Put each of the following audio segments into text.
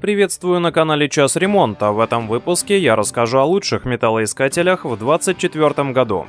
Приветствую на канале Час Ремонта. В этом выпуске я расскажу о лучших металлоискателях в 2024 году.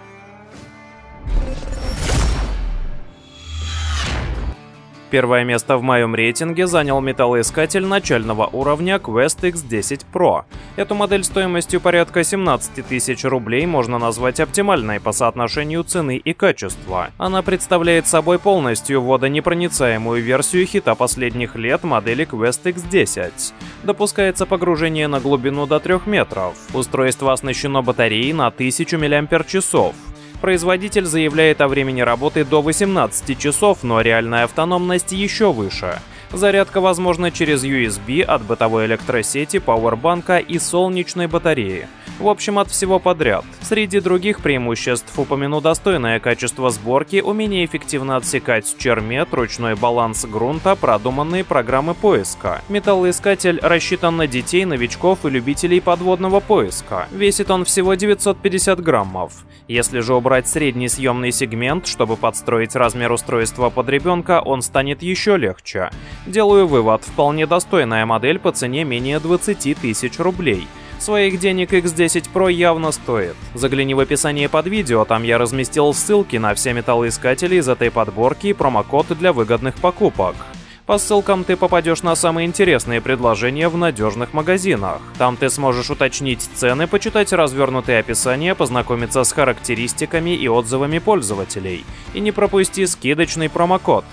Первое место в моем рейтинге занял металлоискатель начального уровня Quest X10 Pro. Эту модель стоимостью порядка 17 тысяч рублей можно назвать оптимальной по соотношению цены и качества. Она представляет собой полностью водонепроницаемую версию хита последних лет модели Quest X10. Допускается погружение на глубину до 3 метров. Устройство оснащено батареей на 1000 мАч. Производитель заявляет о времени работы до 18 часов, но реальная автономность еще выше. Зарядка возможна через USB от бытовой электросети, пауэрбанка и солнечной батареи. В общем, от всего подряд. Среди других преимуществ упомяну достойное качество сборки, умение эффективно отсекать чермет, ручной баланс грунта, продуманные программы поиска. Металлоискатель рассчитан на детей, новичков и любителей подводного поиска. Весит он всего 950 граммов. Если же убрать средний съемный сегмент, чтобы подстроить размер устройства под ребенка, он станет еще легче. Делаю вывод, вполне достойная модель по цене менее 20 тысяч рублей. Своих денег X10 Pro явно стоит. Загляни в описание под видео, там я разместил ссылки на все металлоискатели из этой подборки и промокод для выгодных покупок. По ссылкам ты попадешь на самые интересные предложения в надежных магазинах. Там ты сможешь уточнить цены, почитать развернутые описания, познакомиться с характеристиками и отзывами пользователей. И не пропусти скидочный промокод.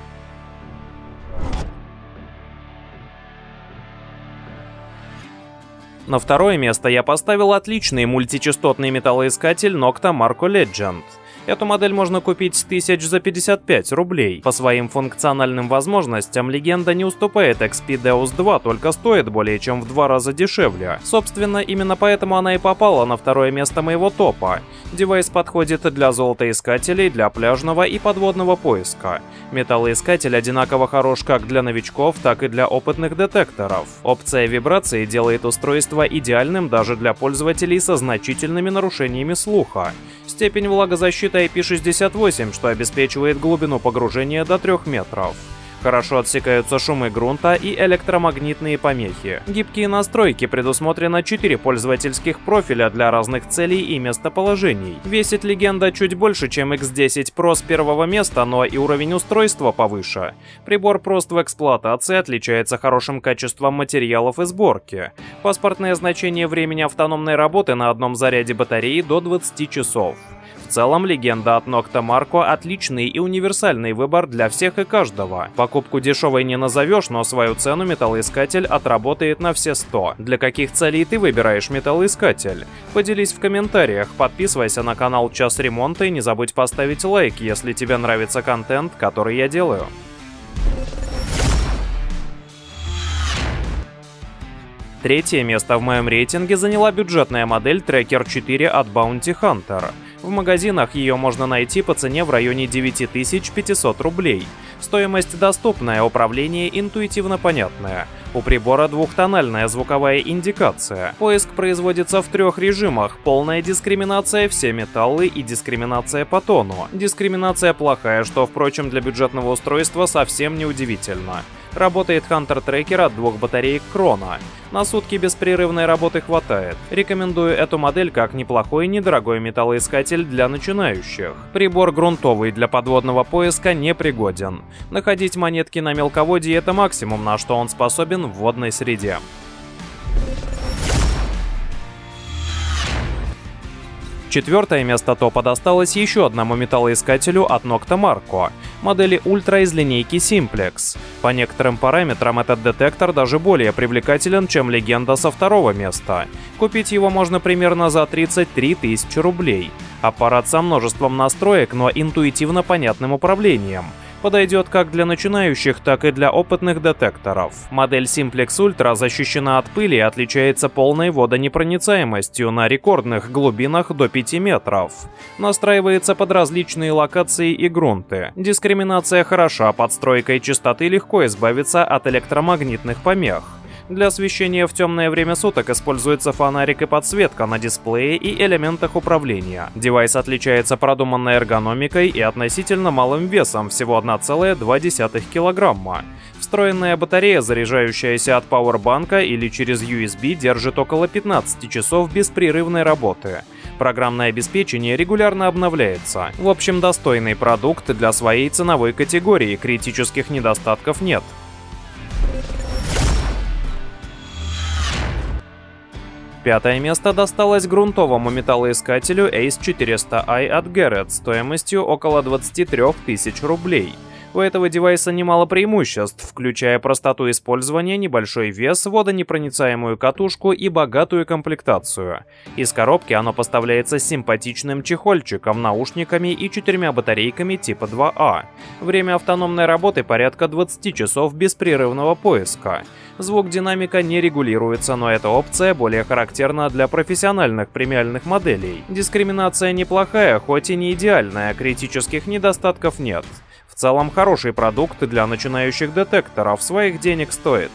На второе место я поставил отличный мультичастотный металлоискатель Nokta Marco Legend. Эту модель можно купить тысяч за 55 рублей. По своим функциональным возможностям легенда не уступает XP Deus 2, только стоит более чем в 2 раза дешевле. Собственно, именно поэтому она и попала на второе место моего топа. Девайс подходит для золотоискателей, для пляжного и подводного поиска. Металлоискатель одинаково хорош как для новичков, так и для опытных детекторов. Опция вибрации делает устройство идеальным даже для пользователей со значительными нарушениями слуха. Степень влагозащиты IP68, что обеспечивает глубину погружения до 3 метров. Хорошо отсекаются шумы грунта и электромагнитные помехи. Гибкие настройки, предусмотрено 4 пользовательских профиля для разных целей и местоположений. Весит легенда чуть больше, чем X10 Pro с первого места, но и уровень устройства повыше. Прибор прост в эксплуатации, отличается хорошим качеством материалов и сборки. Паспортное значение времени автономной работы на одном заряде батареи до 20 часов. В целом, легенда от Nokta Marco отличный и универсальный выбор для всех и каждого. Покупку дешевой не назовешь, но свою цену металлоискатель отработает на все 100. Для каких целей ты выбираешь металлоискатель? Поделись в комментариях, подписывайся на канал Час Ремонта и не забудь поставить лайк, если тебе нравится контент, который я делаю. Третье место в моем рейтинге заняла бюджетная модель Tracker 4 от Bounty Hunter. В магазинах ее можно найти по цене в районе 9500 рублей. Стоимость доступная, управление интуитивно понятное. У прибора двухтональная звуковая индикация. Поиск производится в 3 режимах: полная дискриминация, все металлы и дискриминация по тону. Дискриминация плохая, что, впрочем, для бюджетного устройства совсем не удивительно. Работает Hunter Tracker от 2 батареек Крона. На сутки беспрерывной работы хватает. Рекомендую эту модель как неплохой недорогой металлоискатель для начинающих. Прибор грунтовый, для подводного поиска непригоден. Находить монетки на мелководье — это максимум, на что он способен в водной среде. Четвертое место топа досталось еще одному металлоискателю от Nokta Marco, модели Ultra из линейки Simplex. По некоторым параметрам этот детектор даже более привлекателен, чем легенда со второго места. Купить его можно примерно за 33 тысячи рублей. Аппарат со множеством настроек, но интуитивно понятным управлением. Подойдет как для начинающих, так и для опытных детекторов. Модель Simplex Ultra защищена от пыли и отличается полной водонепроницаемостью на рекордных глубинах до 5 метров. Настраивается под различные локации и грунты. Дискриминация хороша, подстройкой частоты легко избавиться от электромагнитных помех. Для освещения в темное время суток используется фонарик и подсветка на дисплее и элементах управления. Девайс отличается продуманной эргономикой и относительно малым весом, всего 1,2 килограмма. В Встроенная батарея, заряжающаяся от пауэрбанка или через USB, держит около 15 часов беспрерывной работы. Программное обеспечение регулярно обновляется. В общем, достойный продукт для своей ценовой категории, критических недостатков нет. Пятое место досталось грунтовому металлоискателю Ace 400i от Garrett стоимостью около 23 тысяч рублей. У этого девайса немало преимуществ, включая простоту использования, небольшой вес, водонепроницаемую катушку и богатую комплектацию. Из коробки оно поставляется с симпатичным чехольчиком, наушниками и 4 батарейками типа 2А. Время автономной работы порядка 20 часов беспрерывного поиска. Звук динамика не регулируется, но эта опция более характерна для профессиональных премиальных моделей. Дискриминация неплохая, хоть и не идеальная, критических недостатков нет. В целом хороший продукт для начинающих детекторов, своих денег стоит.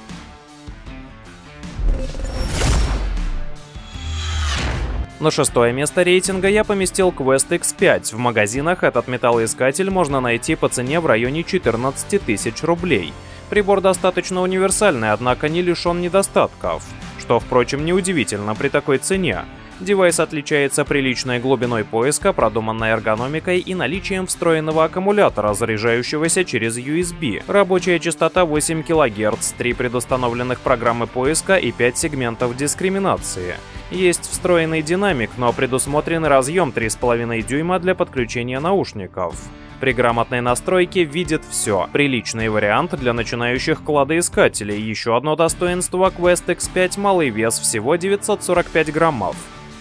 На шестое место рейтинга я поместил Quest X5. В магазинах этот металлоискатель можно найти по цене в районе 14 тысяч рублей. Прибор достаточно универсальный, однако не лишен недостатков, что, впрочем, неудивительно при такой цене. Девайс отличается приличной глубиной поиска, продуманной эргономикой и наличием встроенного аккумулятора, заряжающегося через USB. Рабочая частота 8 кГц, 3 предустановленных программы поиска и 5 сегментов дискриминации. Есть встроенный динамик, но предусмотрен разъем 3,5 дюйма для подключения наушников. При грамотной настройке видит все. Приличный вариант для начинающих кладоискателей. Еще одно достоинство Quest X5 — малый вес, всего 945 граммов.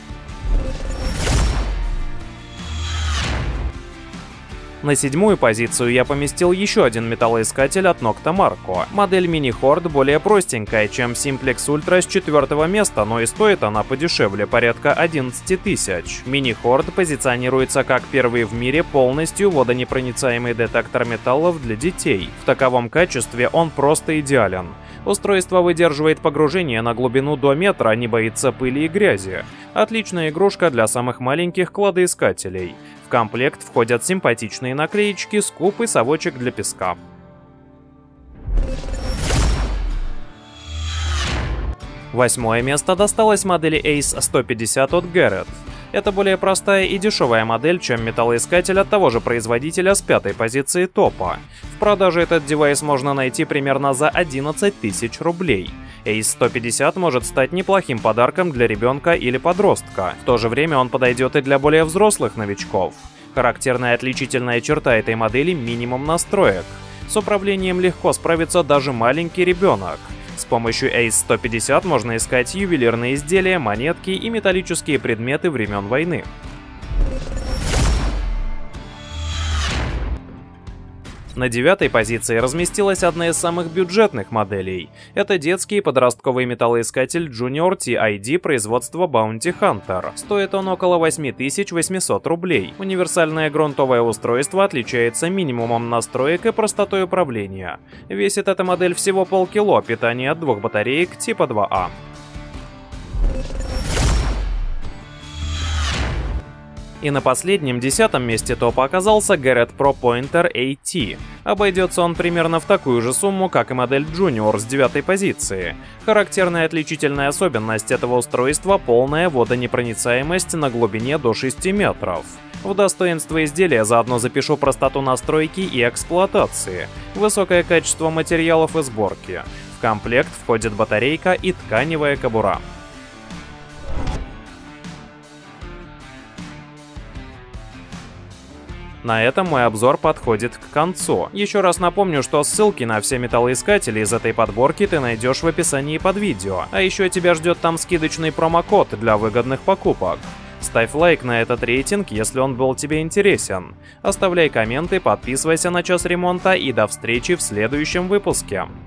На седьмую позицию я поместил еще один металлоискатель от Nokta Marco. Модель Mini Horde более простенькая, чем Simplex Ultra с 4 места, но и стоит она подешевле, порядка 11 тысяч. Mini Horde позиционируется как первый в мире полностью водонепроницаемый детектор металлов для детей. В таковом качестве он просто идеален. Устройство выдерживает погружение на глубину до метра, не боится пыли и грязи. Отличная игрушка для самых маленьких кладоискателей. В комплект входят симпатичные наклеечки, скоб и совочек для песка. Восьмое место досталось модели Ace 150 от Garrett. Это более простая и дешевая модель, чем металлоискатель от того же производителя с пятой позиции топа. В продаже этот девайс можно найти примерно за 11 тысяч рублей. Ace 150 может стать неплохим подарком для ребенка или подростка. В то же время он подойдет и для более взрослых новичков. Характерная отличительная черта этой модели — минимум настроек. С управлением легко справится даже маленький ребенок. С помощью Ace 150 можно искать ювелирные изделия, монетки и металлические предметы времен войны. На девятой позиции разместилась одна из самых бюджетных моделей. Это детский подростковый металлоискатель Junior TID производства Bounty Hunter. Стоит он около 8800 рублей. Универсальное грунтовое устройство отличается минимумом настроек и простотой управления. Весит эта модель всего полкило, питание от 2 батареек типа 2А. И на последнем, 10-м месте топа оказался Garrett Pro Pointer AT. Обойдется он примерно в такую же сумму, как и модель Junior с 9-й позиции. Характерная отличительная особенность этого устройства — полная водонепроницаемость на глубине до 6 метров. В достоинство изделия заодно запишу простоту настройки и эксплуатации, высокое качество материалов и сборки. В комплект входит батарейка и тканевая кобура. На этом мой обзор подходит к концу. Еще раз напомню, что ссылки на все металлоискатели из этой подборки ты найдешь в описании под видео. А еще тебя ждет там скидочный промокод для выгодных покупок. Ставь лайк на этот рейтинг, если он был тебе интересен. Оставляй комменты, подписывайся на Час Ремонта и до встречи в следующем выпуске.